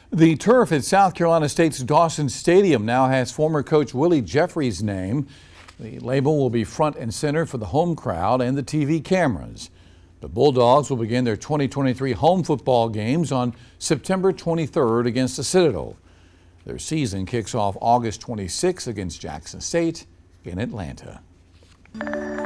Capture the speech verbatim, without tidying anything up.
The turf at South Carolina State's Dawson Stadium now has former coach Willie Jeffries' name. The label will be front and center for the home crowd and the T V cameras. The Bulldogs will begin their twenty twenty-three home football games on September twenty-third against the Citadel. Their season kicks off August twenty-sixth against Jackson State in Atlanta.